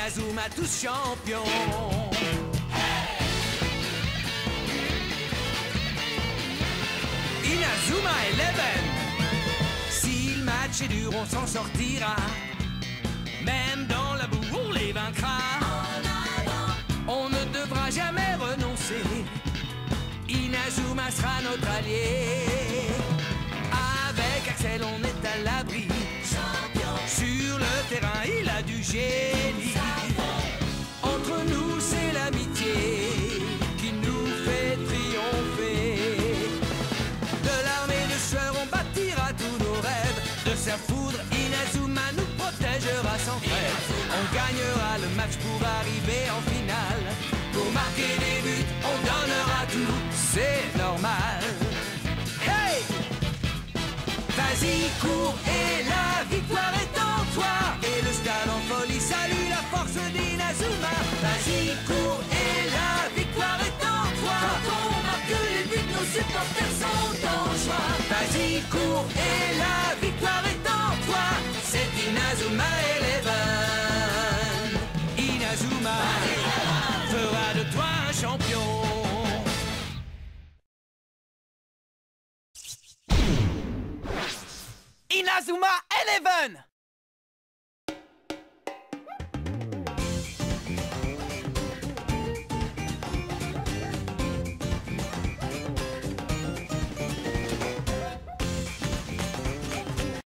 Inazuma tous champions. Inazuma Eleven. Si le match est dur, on s'en sortira. Même dans la boue, on les vaincra. On ne devra jamais renoncer. Inazuma sera notre allié. Avec Axel, on est à l'abri. Sur le terrain, il a du génie. Entre nous, c'est l'amitié qui nous fait triompher. De l'armée de sueur, on bâtira tous nos rêves. De sa foudre, Inazuma nous protégera sans frère. On gagnera le match pour arriver en finale. Pour marquer des buts, on donnera tout, c'est normal. Hey! Vas-y, cours et la victoire est en toi. Et le stade en folie salue la force d'Inazuma. Vas-y, cours et la victoire est en toi. Quand on marque les buts, nos supporters sont en joie. Vas-y, cours et la victoire est en toi. C'est Inazuma Eleven. Inazuma fera de toi un champion. Inazuma Eleven.